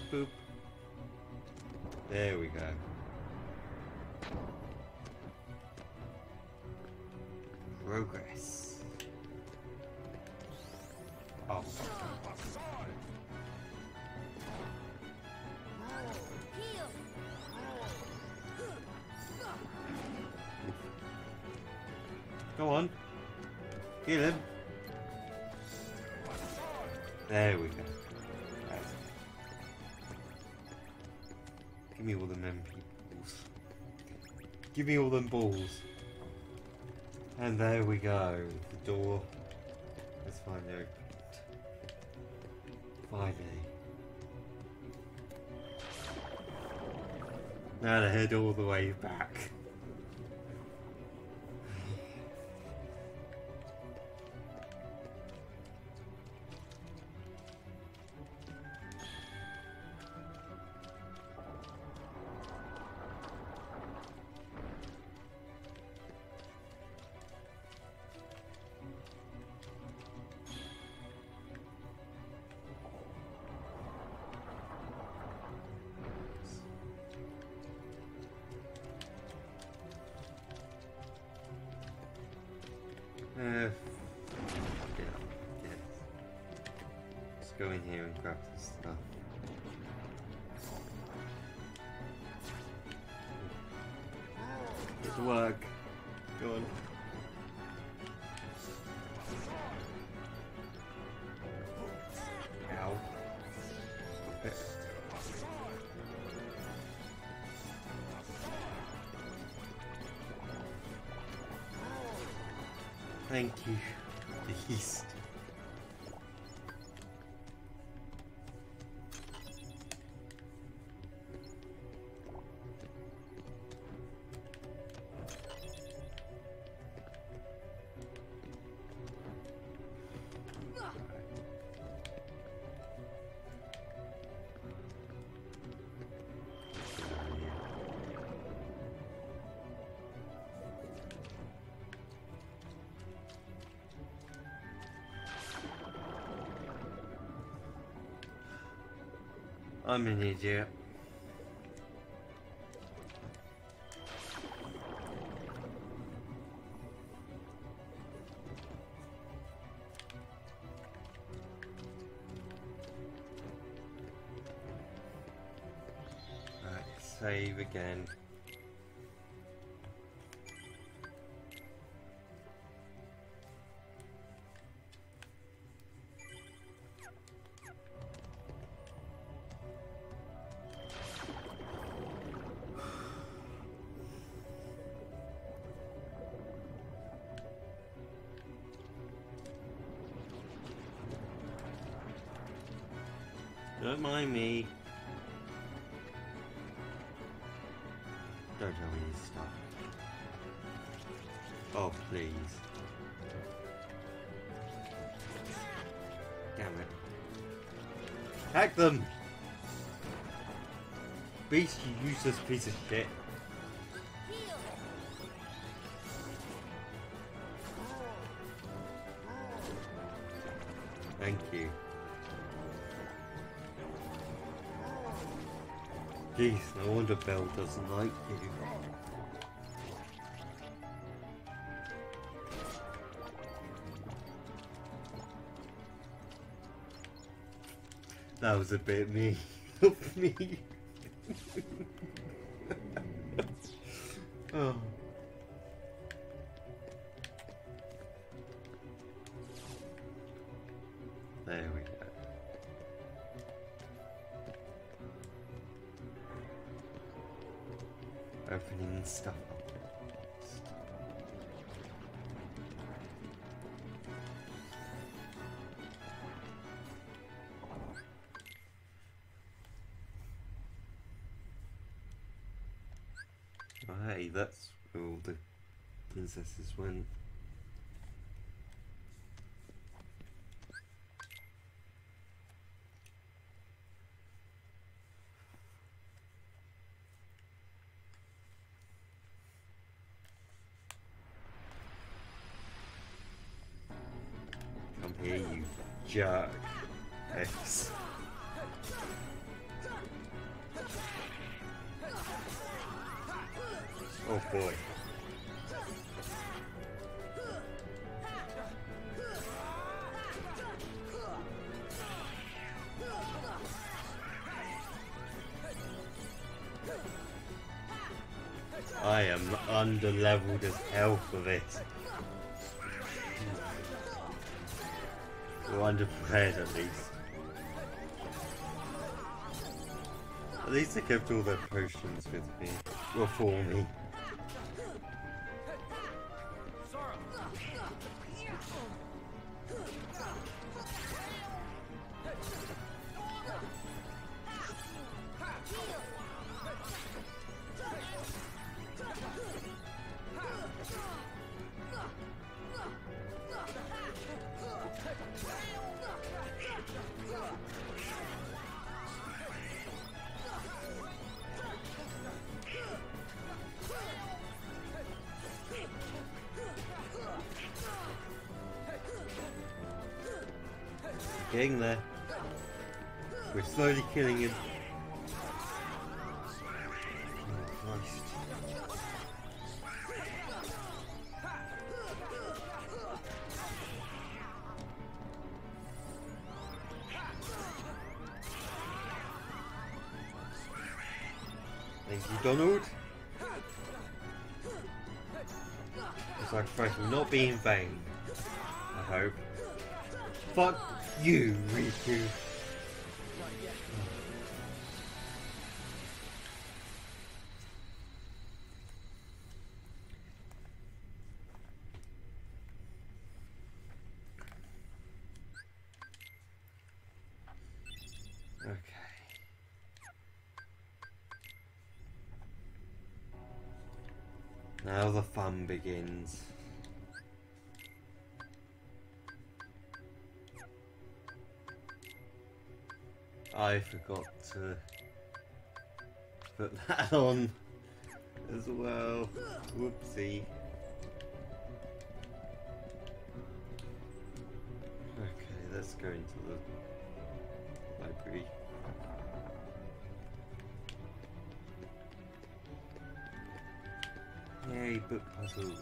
boop. There we go. Progress. Oh. Go on. Kill him. There we go. Right. Give me all the balls. Give me all them balls. And there we go. The door is finally opened. Finally. Now to head all the way back. Yeah. Let's go in here and grab this stuff. Get to work. Go on. Ow. Stop it. Thank you, Beast. I'm an idiot. Right, save again. Don't mind me. Don't tell me to stop. Oh, please. Damn it. Hack them! Beast, you useless piece of shit. Thank you. Jeez, no wonder Belle doesn't like you. That was a bit mean of me. Oh. There we go. Opening stuff up. Oh, hey, that's where all the princesses went. Come here, you jerk. X. Oh boy. I am under-leveled as hell for this. Or underprepared at least. At least I kept all their potions with me. Well, for me. Getting there. We're slowly killing him. Oh, Christ. Thank you, Donald. The sacrifice will not be in vain, I hope. Fuck you, Riku. Okay. Now the fun begins. I forgot to put that on as well. Whoopsie. Okay, let's go into the library. Yay, book puzzles.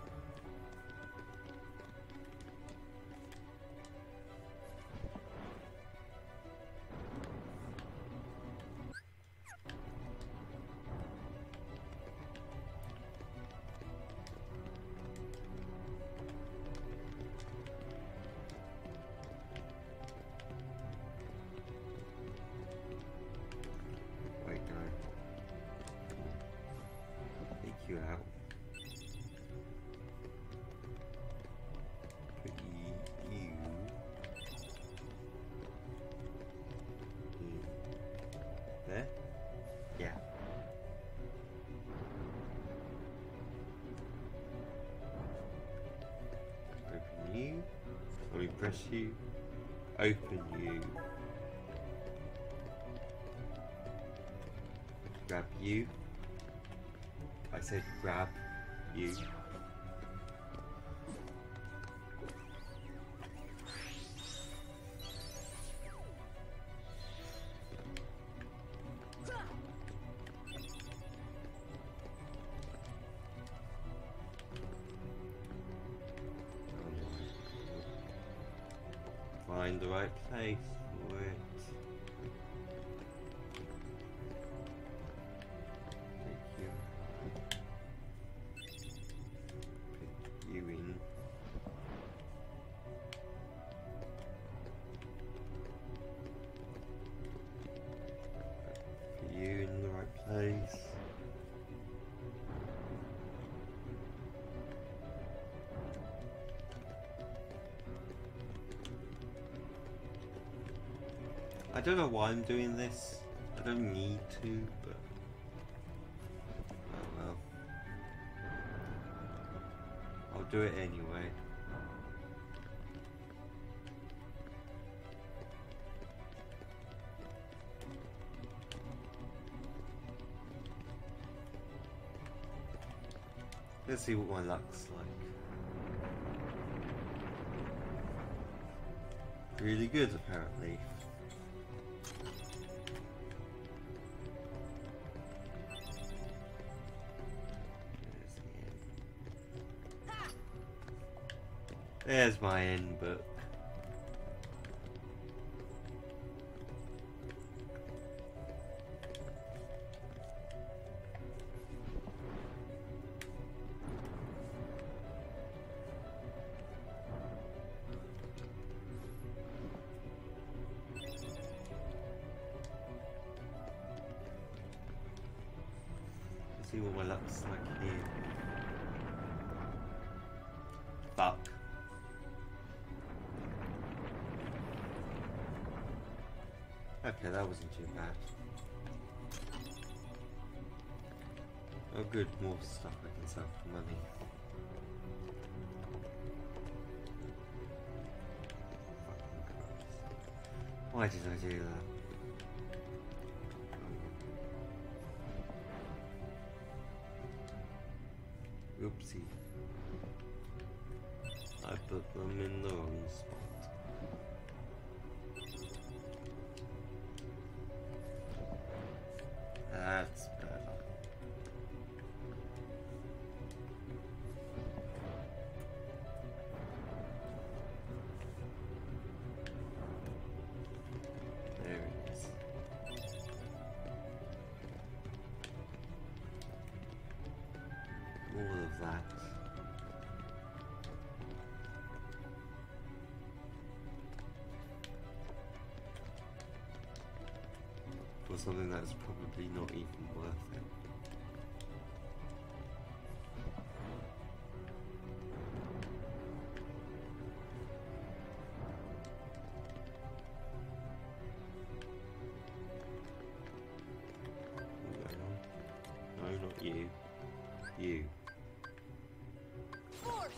Wait, no. Take you out. Put you in there. Yeah. Open you. Let me press you. Open you. Grab you. I said grab you. Find the right place for it. Take you. Put you in. Put you in the right place. I don't know why I'm doing this. I don't need to, but oh well. I'll do it anyway. Let's see what my luck's like. Really good, apparently. There's my end book. Let's see what my luck's like here. Fuck. Okay, that wasn't too bad. Oh good, more stuff I can sell for money. Why did I do that? Oopsie. I put them in the wrong spot. That's better. There it is. All of that. For something that's probably not even worth it. No, not you. You. Force.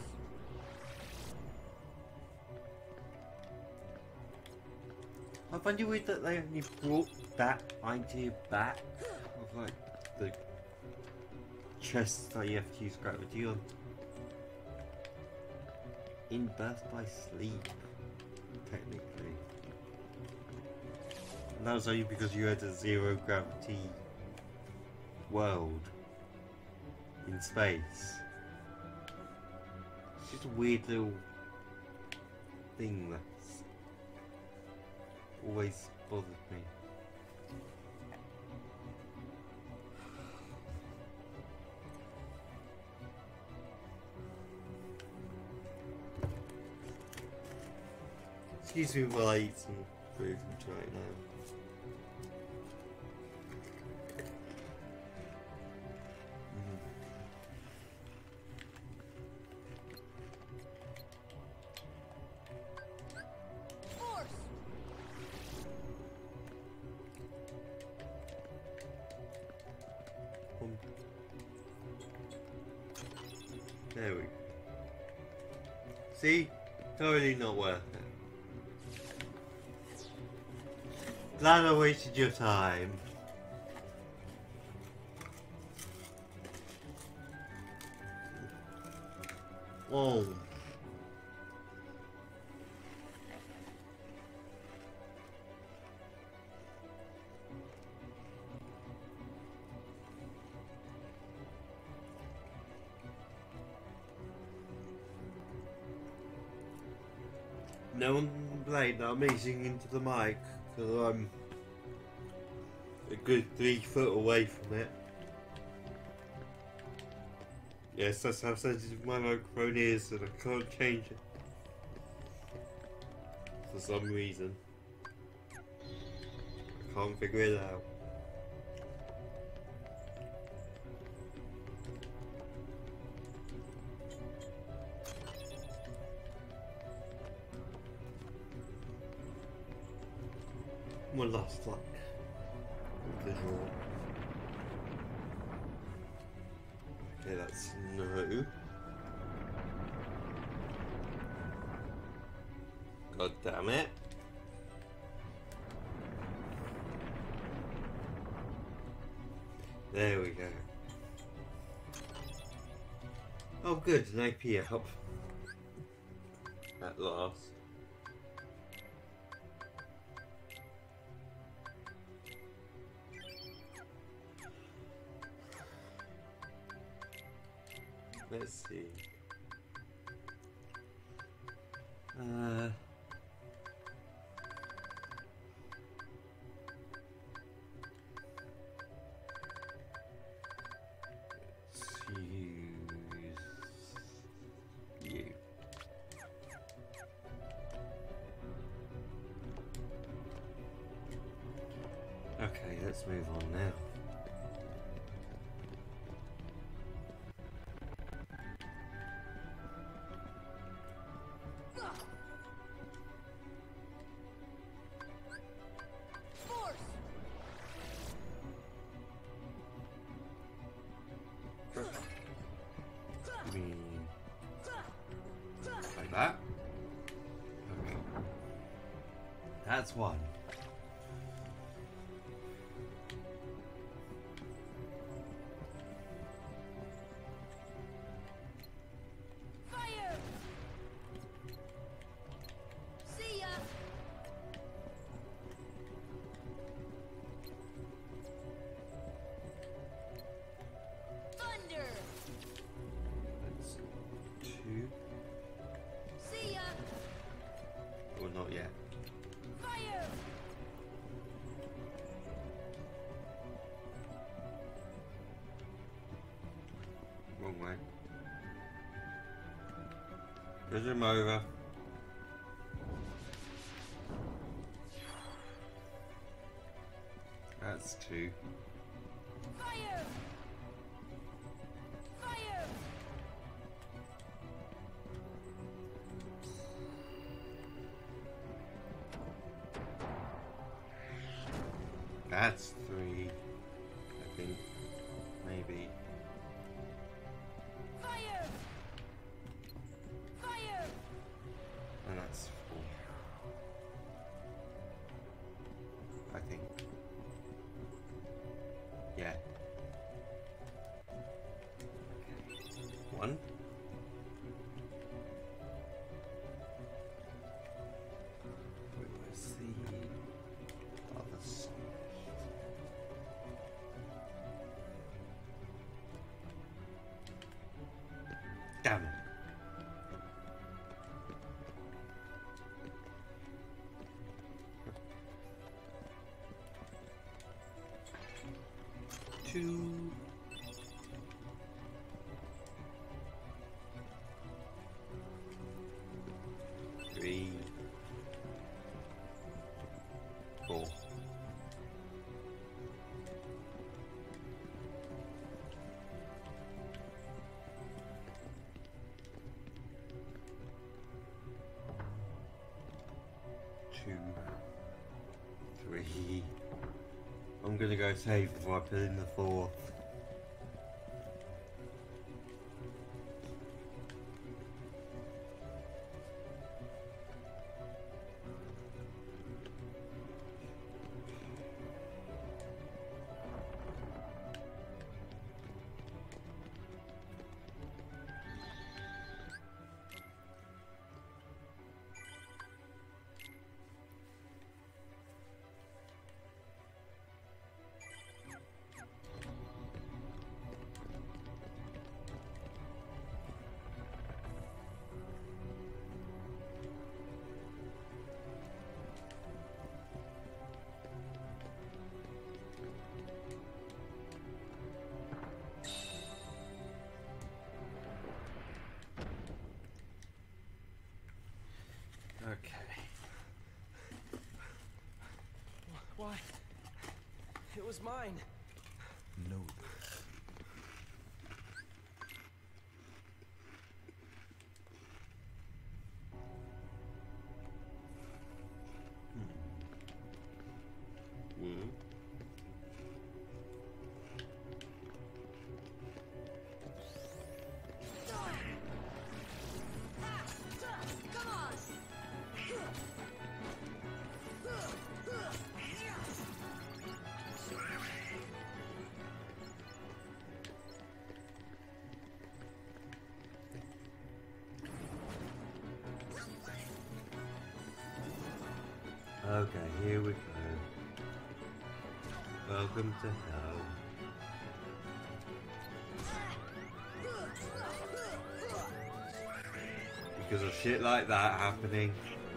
I find it weird that they only brought that idea back of like the chests that you have to use gravity on in Birth by Sleep, technically. And that was only because you had a zero gravity world in space. It's just a weird little thing that's always bothered me. Excuse me while I eat some food right now. There we go. See? Totally not worth it. Glad I wasted your time. Oh. No one can complain that I'm easing into the mic because I'm a good 3 foot away from it. Yes, that's how sensitive my microphone is and I can't change it for some reason. I can't figure it out. One last luck with the draw. Okay, that's no. God damn it. There we go. Oh good, an AP up. At last. Let's see. Let's use you. Okay, let's move on now. Like that. Okay. That's one. Fire! See ya! Thunder! That's two. See ya! Or not yet. Fire! Wrong way. Push him over. That's two. Fire! Fire! That's three. I think. Maybe. Fire! Fire! And that's four. I think. Yeah. One. Where's the other side? Damn it. Two. Three. Four. Two. Three. I'm gonna go save before I put in the fourth. Okay. Why? It was mine. No. One. Come on! Okay, here we go. Welcome to hell. because of shit like that happening.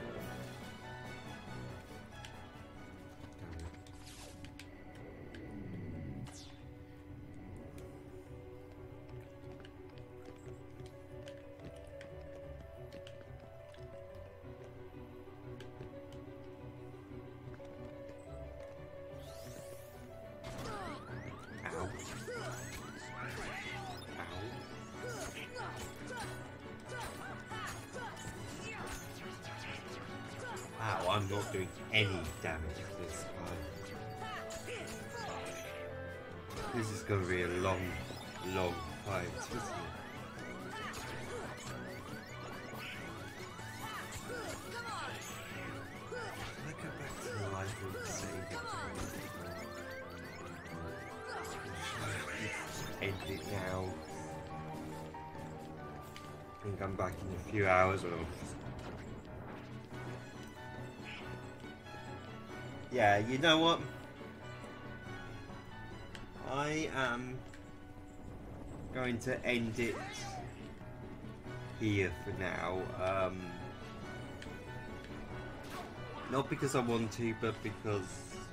Wow, I'm not doing any damage this time. This is going to be a long, long fight, isn't it? Can I go back to the library and save it? End it now. And come back in a few hours or... Yeah, you know what? I am going to end it here for now. Not because I want to, but because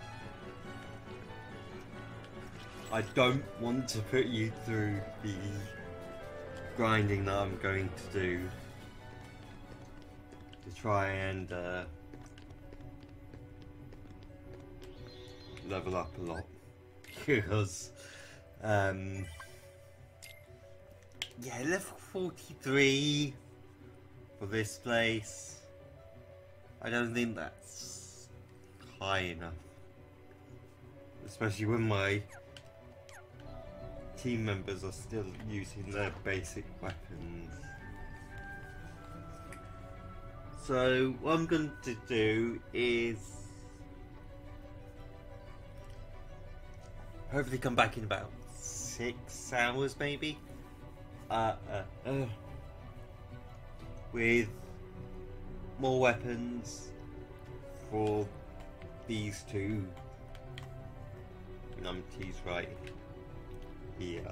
I don't want to put you through the grinding that I'm going to do to try and level up a lot, because yeah, level 43 for this place, I don't think that's high enough, especially when my team members are still using their basic weapons. So what I'm going to do is hopefully come back in about 6 hours maybe, with more weapons for these two numpties right here.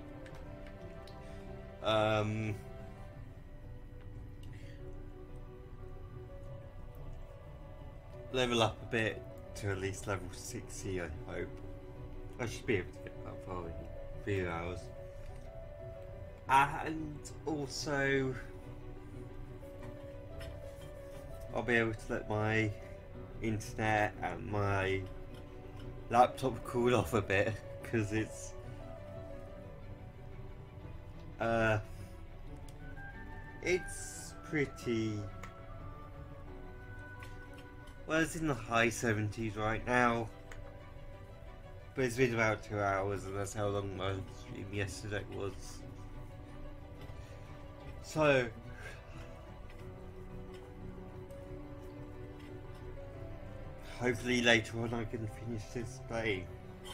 Level up a bit to at least level 60, I hope. I should be able to get that far in a few hours. And also, I'll be able to let my internet and my laptop cool off a bit, because it's pretty... well, it's in the high 70s right now. But it's been about 2 hours, and that's how long my stream yesterday was. So, hopefully later on I can finish this play.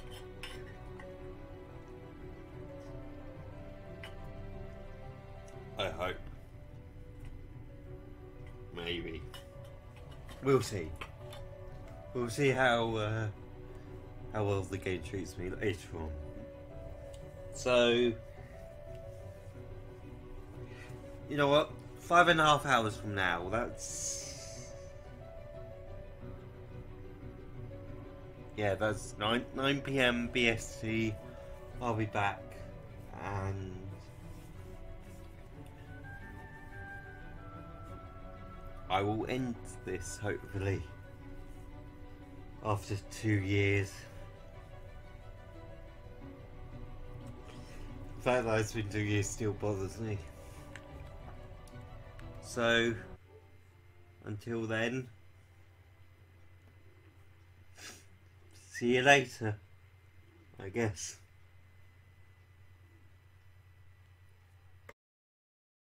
I hope. Maybe. We'll see. We'll see how well the game treats me later on. So, you know what? 5.5 hours from now, that's... yeah, that's 9 PM BST. I'll be back, and I will end this, hopefully, after 2 years. The fact that it's been 2 years still bothers me. So, until then, see you later, I guess.